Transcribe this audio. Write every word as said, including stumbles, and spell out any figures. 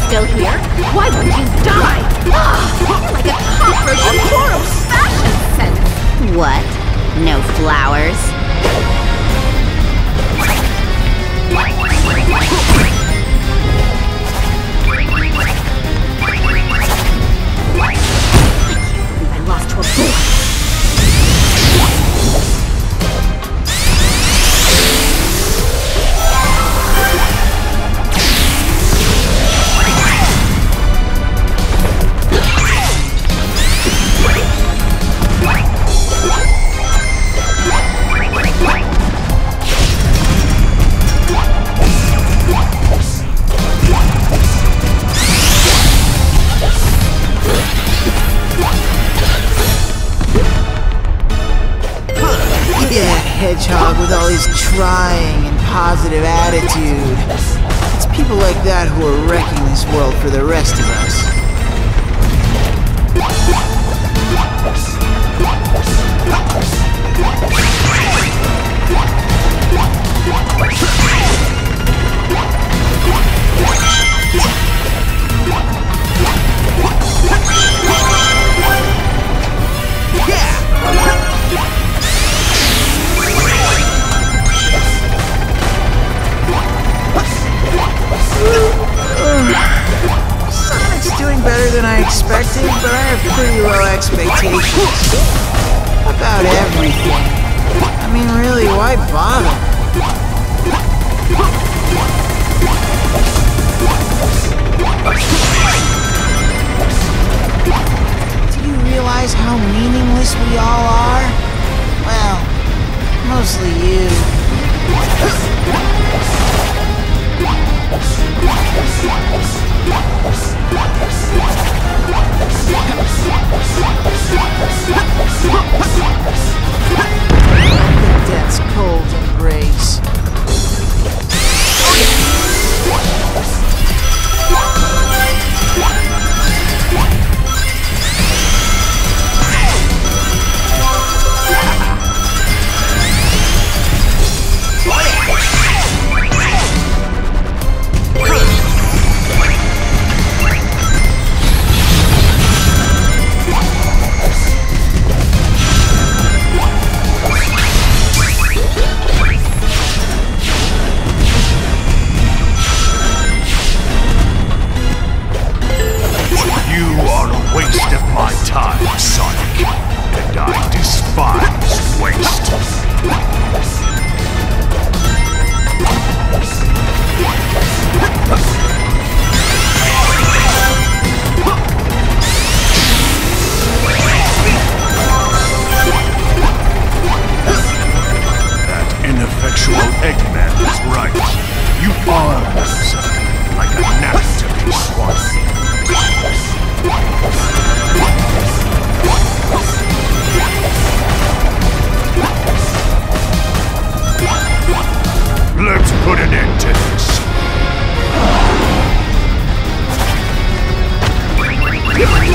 still here? Why won't you die? Ah, you're like a cockroach in poor old-fashioned sense. What? No flowers? I lost to a boy. Hedgehog with all his trying and positive attitude. It's people like that who are wrecking this world for the rest of us. Sonic's doing better than I expected, but I have pretty low expectations. About everything. I mean, really, why bother? Do you realize how meaningless we all are? Well, mostly you. Death's cold embrace. Let's